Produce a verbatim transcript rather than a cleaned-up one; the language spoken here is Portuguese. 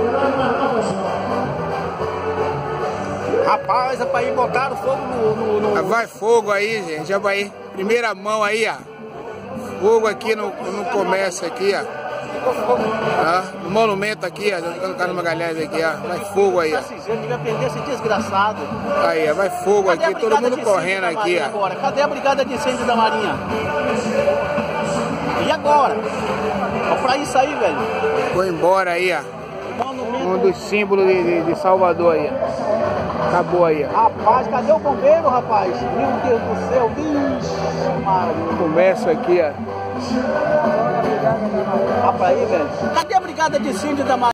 Rapaz, rapaz, botaram fogo no, no, no... Vai fogo aí, gente. Já vai. Primeira mão aí, ó. Fogo aqui no, no comércio aqui, ó. Ah, no monumento aqui, ó. No Carlos Magalhães aqui, ó. Vai fogo aí, ó. Eu devia perder esse desgraçado. Aí, ó. Vai fogo aqui, todo mundo correndo aqui, ó. Agora? Cadê a brigada de incêndio da Marinha? E agora? Olha pra isso aí, velho. Foi embora aí, ó. Um dos símbolos de, de, de Salvador aí, ó. Acabou aí, ó. Rapaz, cadê o bombeiro, rapaz? Meu Deus do céu, bicho, Maria. Comércio aqui, ó. Rapaz aí, velho. Cadê a brigada de incêndio da Marinha?